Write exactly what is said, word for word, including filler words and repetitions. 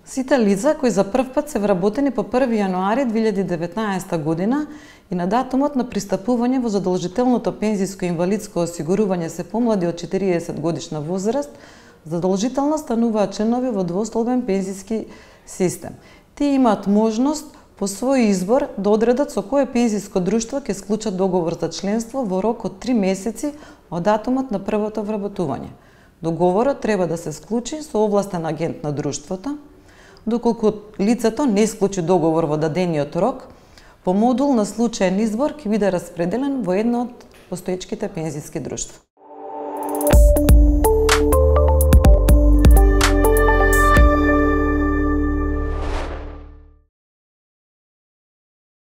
Сите лица кои за прв пат се вработени по први јануари две илјади и деветнаесета година и на датумот на пристапување во задолжителното пензиско и инвалидско осигурување се помлади од четириесет годишна возраст, задолжително стануваат членови во двостолбен пензиски систем. Тие имаат можност по свој избор да одредат со кое пензиско друштво ќе склучат договор за членство во рок од три месеци од датумот на првото вработување. Договорот треба да се склучи со овластен агент на друштвото. Доколку лицето не склучи договор во дадениот рок, по модул на случаен избор ќе биде распределен во едно од постоечките пензиски друштва.